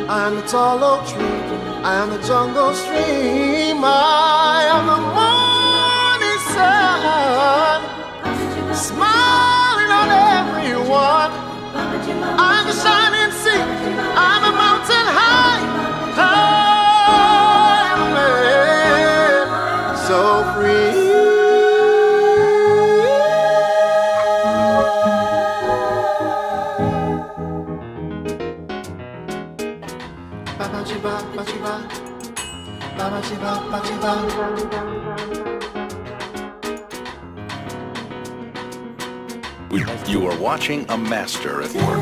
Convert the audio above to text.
I am the tall oak tree, I am the jungle stream, I am the morning sun, smiling on everyone. I'm the shining sea, I'm a mountain high, I'm a man so free. You are watching a master at work.